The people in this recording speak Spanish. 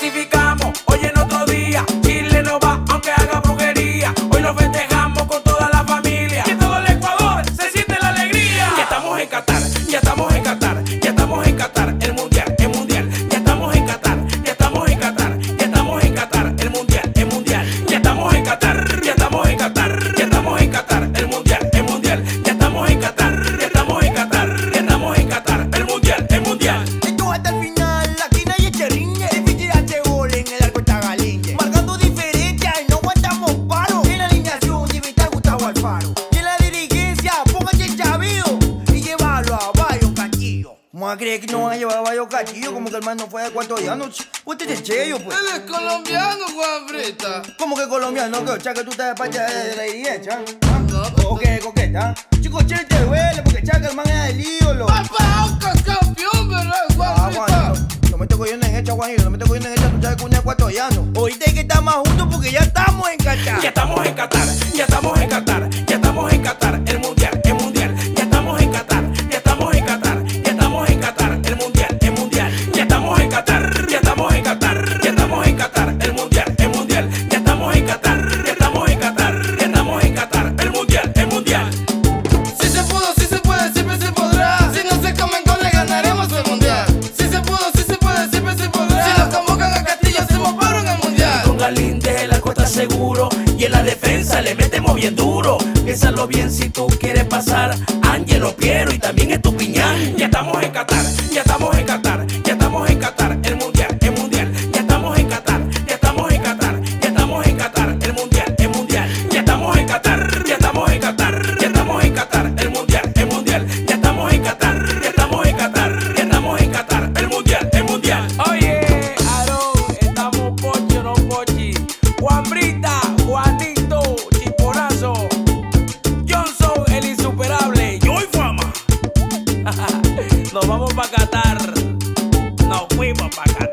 clasificamos, hoy en otro día. Chile no va aunque haga brujería. Hoy lo festejamos con toda la familia. Y en todo el Ecuador se siente la alegría. Ya estamos en Qatar, ya estamos en Qatar, ya estamos en Qatar, el mundial, el mundial. Ya estamos en Qatar, ya estamos en Qatar, ya estamos en Qatar, el mundial, el mundial. Ya estamos en Qatar, ya estamos en Qatar, ya estamos en Qatar, el mundial, el mundial. Ya estamos en Qatar, ya estamos en Qatar, ya estamos en Qatar, el mundial, el mundial. Esto hasta el final, aquí nadie se riñe. Difícil hacer gol en el arco está Galinche. Marcando diferencia y no aguantamos paro. En la alineación debe estar Gustavo Alfaro. Y en la dirigencia, póngase el chavío y llévalo a Bayo Castillo. ¿Cómo va a creer que no van a llevar a Bayo Castillo? Como que el man no fue ecuatoriano. Usted es cheyo, pues. Él es colombiano, Juan Frita. ¿Cómo que colombiano? Que, o sea, que tú estás de parte de la dirigencia. No, ¿O qué, coqueta? Chico, che, te duele porque chaca el man es del ídolo. Papá, campeón, ¿verdad, Juan Frita? No me estoy cogiendo en hecha, Juanito. No me estoy cogiendo en hecha, tú sabes que uno es ecuatoriano. Ahorita hay que estar más juntos porque ya estamos en Qatar. Ya estamos en Qatar, ya estamos en Qatar, ya estamos en Qatar, el mundial, el mundial. Ya estamos en Qatar, ya estamos en Qatar, ya estamos en Qatar, el mundial, el mundial. Ya estamos en Qatar, ya estamos en Qatar, ya estamos en Qatar, el mundial, el mundial. Ya estamos en Qatar, ya estamos en Qatar, ya estamos en Qatar, el mundial, el mundial. Si se pudo, si se puede, siempre se podrá. Si no se comen goles, ganaremos el mundial. Si se pudo, si se puede, siempre se podrá. Si nos convocan a Castillo, hacemos paro en el mundial. Con Galíndez el arco está seguro y en la defensa le metemos bien duro. Piénsalo bien si tú quieres pasar. Ángelo Piero y también Estupiñán. Ya estamos en Qatar, ya estamos en Qatar, ya estamos en Qatar, el mundial, el mundial. Ya estamos en Qatar, ya estamos en Qatar, ya estamos en Qatar, el mundial, el mundial. Ya estamos en Qatar, ya estamos en Qatar, ya estamos en Qatar, el mundial, el mundial. Ya estamos en Qatar, ya estamos en Qatar, ya estamos en Qatar, el mundial, el mundial. Oye, Aarón, estamos pochi o no pochi. Juan Brita, Juanito, Chiponazo, Johnson, el insuperable, yo y Fama. Nos vamos pa' Qatar, nos fuimos pa' Qatar.